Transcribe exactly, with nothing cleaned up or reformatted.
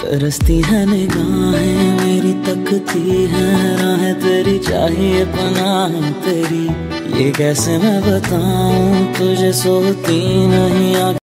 तरसती है निगाहें मेरी, तकती है राहें तेरी, चाहिए पनाह तेरी। ये कैसे मैं बताऊं तुझे, सोती नहीं